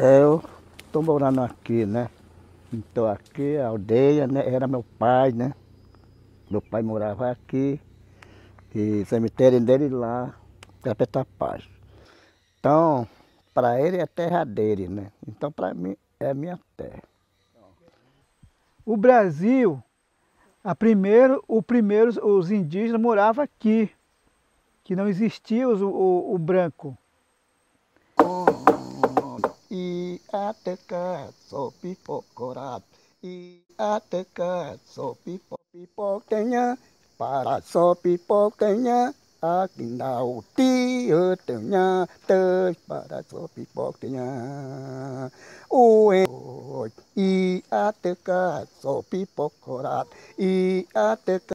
Eu estou morando aqui, né? Então aqui, a aldeia, né? Era meu pai, né? Meu pai morava aqui e o cemitério dele lá, perto da Paz. Então, para ele é terra dele, né? Então para mim é minha terra. O Brasil, os indígenas moravam aqui, que não existia o branco. E até cá, sou pipocorado. E até cá, sou pipoquinha. Para só pipoquinha. Aqui na o tio tenha. Para só pipoquinha. E até cá, sou pipocorado. E até cá.